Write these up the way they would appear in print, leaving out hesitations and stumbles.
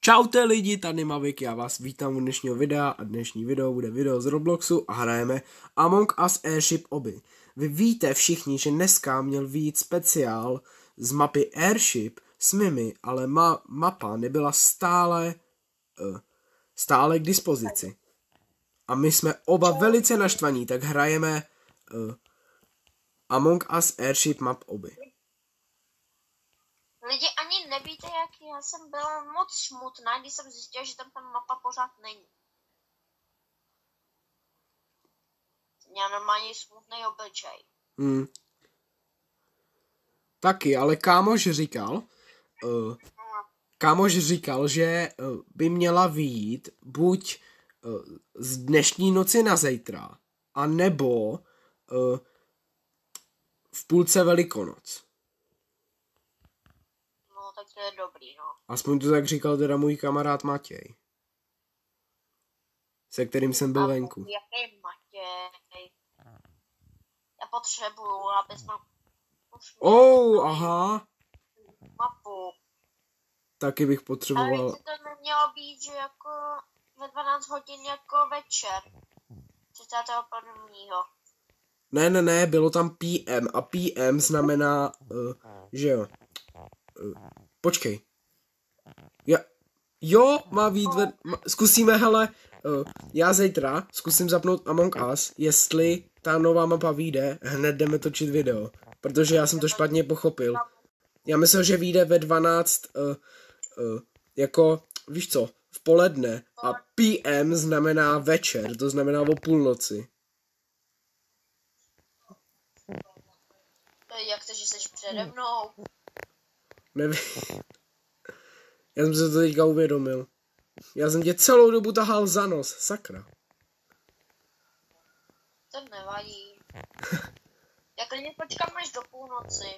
Čaute lidi, tady Mavik, já vás vítám u dnešního videa a dnešní video bude video z Robloxu a hrajeme Among Us Airship obby. Vy víte všichni, že dneska měl vyjít speciál z mapy Airship s Mimi, ale mapa nebyla stále k dispozici. A my jsme oba velice naštvaní, tak hrajeme Among Us Airship map obby. Lidi ani nevíte, jak já jsem byla moc smutná, když jsem zjistila, že tam ta mapa pořád není. Měla normálně smutný obličej. Taky, ale kámoš říkal, že by měla vyjít buď z dnešní noci na zítra, a nebo v půlce Velikonoc. No, tak to je dobrý, no. Aspoň to tak říkal teda můj kamarád Matěj, se kterým jsem byl venku. Jaký Matěj? Já potřebuju, aby jsme už aha. mapu. Taky bych potřeboval. Ale to nemělo být, že jako ve 12 hodin jako večer. 31. Ne, bylo tam PM a PM znamená, že jo. Počkej. Jo, má být zkusíme, hele, já zítra zkusím zapnout Among Us, jestli ta nová mapa vyjde, hned jdeme točit video, protože já jsem to špatně pochopil. Já myslel, že vyjde ve 12, jako, víš co, v poledne a PM znamená večer, to znamená o půlnoci. Jak to, že jsi přede mnou? Nevím. Já jsem se to teďka uvědomil. Já jsem tě celou dobu tahal za nos, sakra. To nevadí. Já klidně počkám až do půlnoci.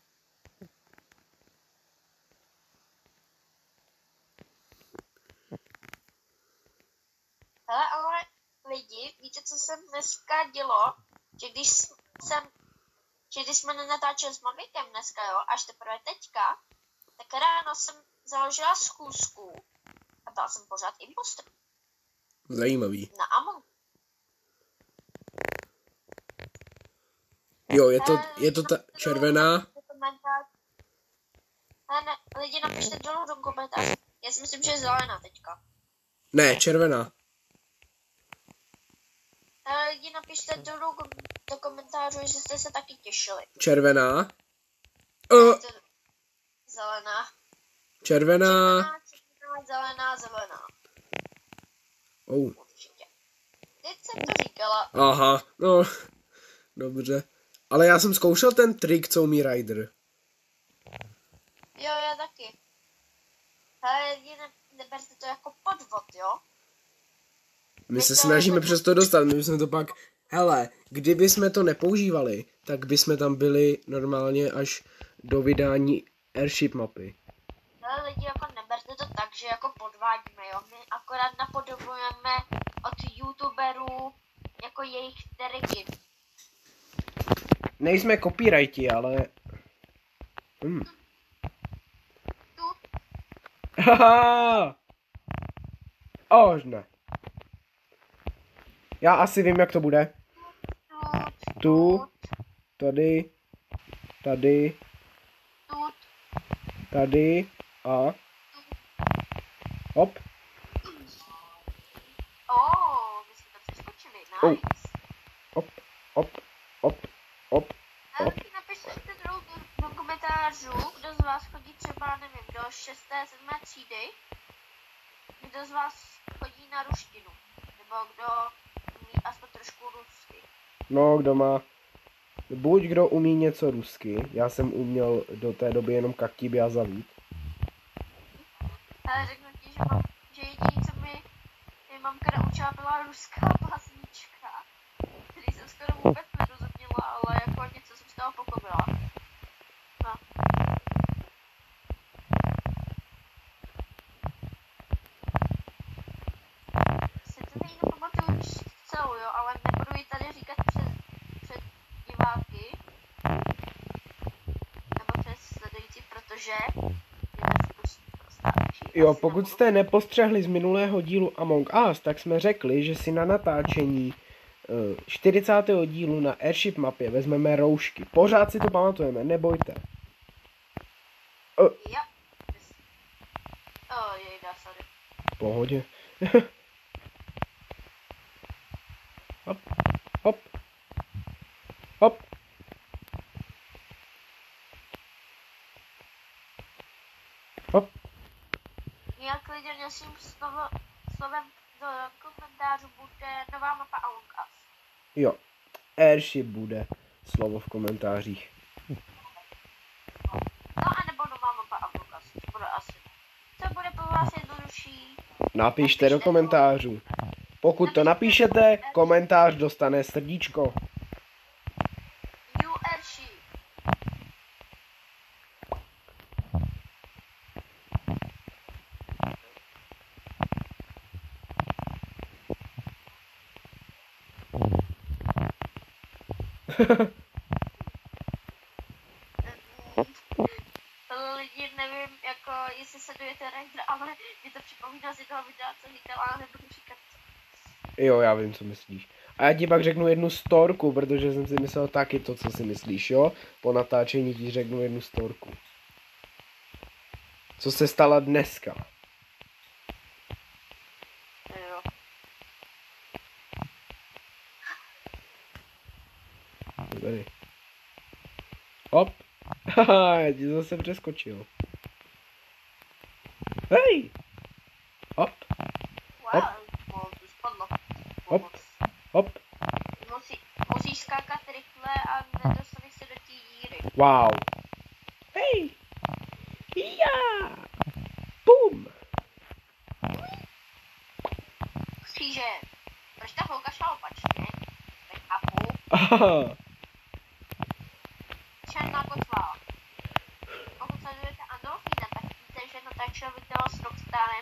Hele, ale lidi, víte, co jsem dneska dělo? Že když jsme nenatáčeli s Mavikem dneska, jo, až teprve teďka, tak ráno jsem založila schůzku a byla jsem pořád imposter. Zajímavý. Na Among. Jo, je to ta červená. Ne, lidi, napište dolů do komentářů. Já si myslím, že je zelená teďka. Ne, červená. Lidi, napište dolů do komentářů, že jste se taky těšili. Červená. Zelená. Červená. Zelená. Určitě. Teď jsem to říkala. Aha, no, dobře. Ale já jsem zkoušel ten trik, co umí Rider. Jo, já taky. Ale neberte to jako podvod, jo? My se snažíme přes to dostat, my bychom to pak... Hele, kdyby jsme to nepoužívali, tak bychom tam byli normálně až do vydání Airship mapy. Ale lidi, jako neberte to tak, že jako podvádíme, jo? My akorát napodobujeme od youtuberů jako jejich triky. Nejsme copyrighti, ale... Haha! Už ne. Já asi vím, jak to bude. Tu, tady a hop. Vy jste to přeskočili, nice. Hop. Ale napište do komentářů, kdo z vás chodí třeba, nevím, do 6. 7. třídy, kdo z vás chodí na ruštinu, nebo kdo umí aspoň trošku rusky. No, kdo má, buď kdo umí něco rusky, já jsem uměl do té doby jenom kaktí a zavít. Ale řeknu ti, že jediný, co mi mamka naučila, byla ruská básnička, který jsem skoro vůbec nerozuměla, ale jako něco jsem z toho pochopila. No. Si to tady nepamatuju celou, jo, ale nebudu ji tady říkat před diváky, nebo přes sledující, protože je to prostá. Jo, pokud jste nepostřehli z minulého dílu Among Us, tak jsme řekli, že si na natáčení 40. dílu na Airship mapě vezmeme roušky. Pořád si to pamatujeme, nebojte. Jo. Jejda, sorry. Pohodě. Hop, hop, hop. Hop. Jak lidi nesím slovem do komentářů bude nová mapa Among Us. Jo, Airship bude slovo v komentářích. No a nebo nová mapa Among Us, to bude asi. Co bude pro vás jednodušší? Napište do komentářů. Pokud to napíšete, komentář dostane srdíčko. New Airship. Lidi, nevím, jako, jestli sledujete Raider, ale mě to připomíná z jednoho videa, co říkal, ale nebudu říkat co. Jo, já vím, co myslíš. A já ti pak řeknu jednu storku, protože jsem si myslel taky to, co si myslíš, jo? Po natáčení ti řeknu jednu storku. Co se stala dneska? Jo. Tady. Hop. Haha, já ti zase přeskočil. Hej! Hop. Wow, to spadlo. Hop. Hop. Musíš skákat rychle a nedostaneš se do té díry. Wow. Hej! Já! Bum! Kříže. Proč ta holka šla opačně? Nechápu. Aha. Černá kotva. Pokud sledujete Andolfína, tak víte, že natáčel video s Rockstarem,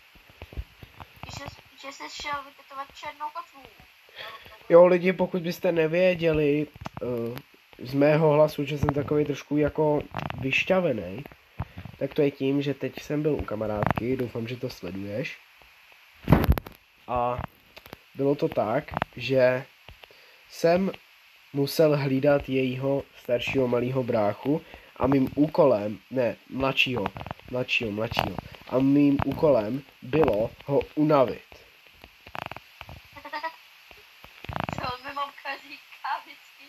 že se šel vytetovat černou kotvu. Jo, lidi, pokud byste nevěděli z mého hlasu, že jsem takový trošku jako vyšťavený, tak to je tím, že teď jsem byl u kamarádky, doufám, že to sleduješ. A bylo to tak, že jsem musel hlídat jejího staršího malého bráchu a mým úkolem, ne, mladšího, a mým úkolem bylo ho unavit. Co mi mamka říká vždycky,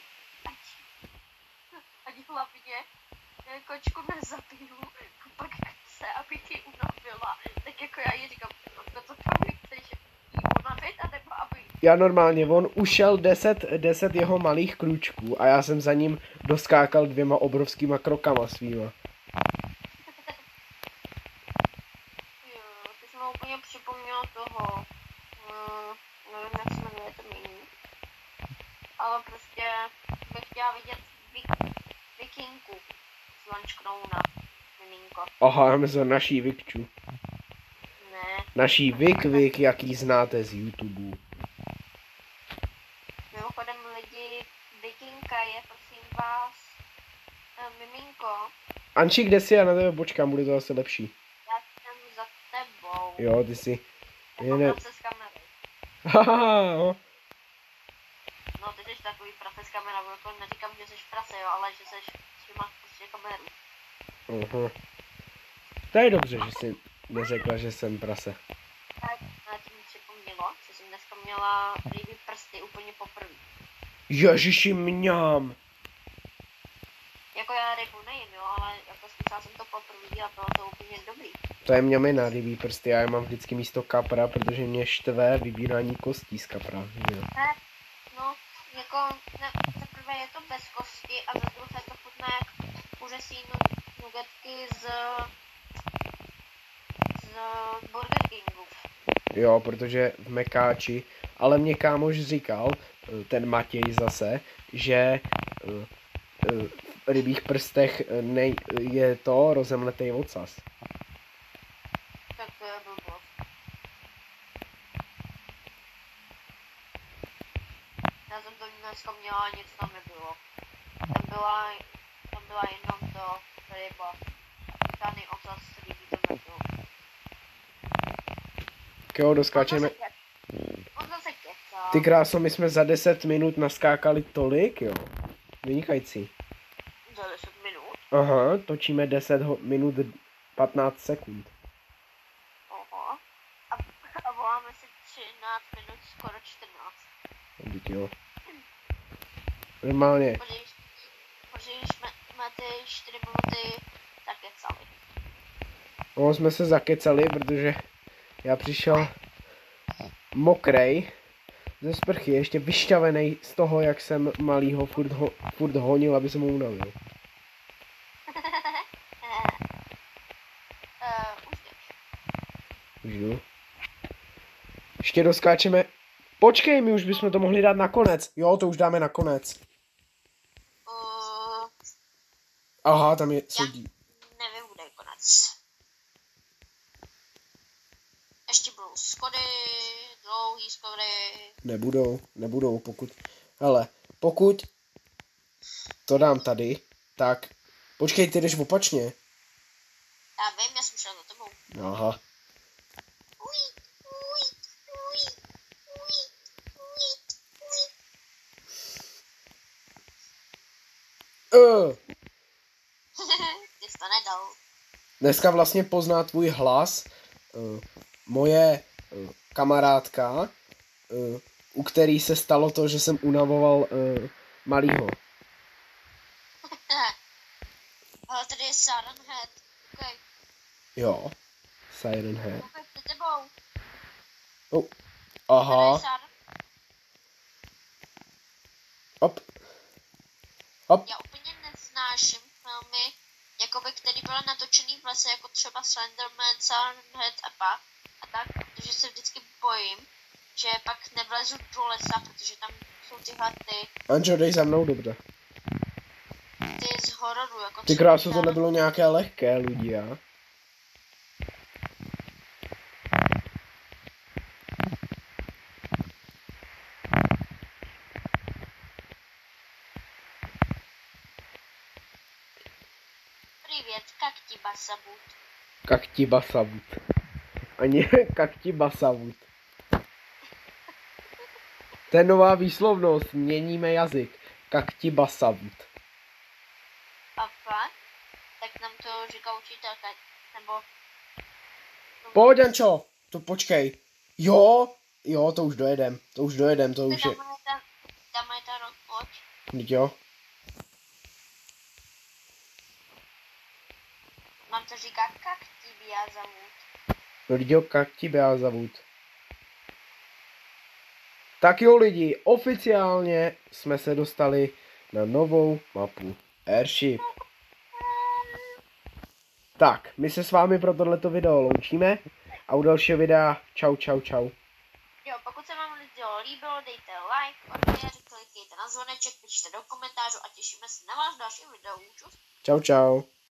ať hlavně kočku nezabiju a pak chce, aby ti unavila. Tak jako já jí říkám, no to kam chceš jí unavit, anebo aby... Já normálně, on ušel 10 jeho malých krůčků a já jsem za ním doskákal 2 obrovskýma krokama svýma. Jo, ty jsi mi úplně připomněl toho, nevím, jak se jmenuje to míní, ale prostě bych chtěla vidět vikinku z Lunchknouna, miminko. Aha, myslím naší Vikču. Ne. Naší Vik, jaký znáte z YouTube. Mimochodem lidi, vikinka je prosím vás miminko. Anči, kde jsi? Já na tebe počkám, bude to asi lepší. Já jsem za tebou. Jo, ty jsi. Jako prase z kamery. Haha, No, ty jsi takový prase z kamery, jako neříkám, že jsi prase, jo, ale že jsi že máš prostě kameru. To je dobře, že jsi neřekla, že jsem prase. Tak, na tím mi připomnělo, že jsem dneska měla rybí prsty úplně poprvé. Ježiši, mňam. Jako já rybu nejím, jo, ale jako zkusila jsem to poprvé a bylo to úplně dobrý. To je mňamina, rybí prsty, já je mám vždycky místo kapra, protože mě štve vybírání kostí z kapra. Jo. Ne, no, jako, za prvé je to bez kosti a za druhé to chutná jak úžasný nugetky z Burger Kingu. Jo, protože v Mekáči, ale mě kámoš říkal, ten Matěj zase, že v rybích prstech je to rozemletej ocas. Tak to je blbost. Já jsem to dneska měla a nic tam nebylo. Tam byla jenom to ryba. Žádný ocas rybí tam nebyl. Jo, doskáčeme. On zase kecá. Ty kráso, my jsme za 10 minut naskákali tolik, jo. Vynikající. Za 10 minut? Aha, točíme 10 minut 15 sekund. Oho. A voláme si 13 minut, skoro 14. Dík jo. Normálně. Protože jsme ty 4 minuty zakecali. No, jsme se zakecali, protože já přišel mokrej ze sprchy, ještě vyšťavený z toho, jak jsem malýho furt honil, aby jsem ho unavil. Už jdu. Ještě doskáčeme. Počkej, my už bychom to mohli dát na konec. Jo, to už dáme na konec. Aha, tam je sedí. Nevím, kde je konec. Ještě budou schody, dlouhý schody. Nebudou, pokud to dám tady, tak počkej, ty jdeš opačně. Já vím, já jsem šel za tebou. Aha. Ty jsi to nedal. Dneska vlastně pozná tvůj hlas moje kamarádka, u který se stalo to, že jsem unavoval malýho. Ale tady je Siren Head. Okay. Jo, Siren Head. Okay, za tebou. Oh. Aha. Hop. Já úplně neznáším filmy, jakoby, který byly natočený v lese, jako třeba Slenderman, Siren a tak, protože se vždycky bojím, že pak nevlezu do lesa, protože tam jsou tyhle ty... Ančo, dej za mnou, dobře. Ty z hororu, jako... Ty krásu, to nebylo nějaké lehké, Ludia. Привет, как тебя зовут? Как тебя зовут? A ne, как тебя zовут. To je nová výslovnost, měníme jazyk. Jak тебя zовут. A fakt? Tak nám to říká učitelka, nebo... Pojď, Ančo, to počkej. Jo, to už dojedem, to už je. Tam je ta rozpoč. Jo. Mám to říkat, jak тебя zовут. Lidio, jak тебя zовут. Tak jo lidi, oficiálně jsme se dostali na novou mapu Airship. Tak, my se s vámi pro tohleto video loučíme a u dalšího videa čau. Jo, pokud se vám video líbilo, dejte like, odběr, klikejte na zvoneček, pište do komentářů a těšíme se na vás v dalším videu. Čus. Čau.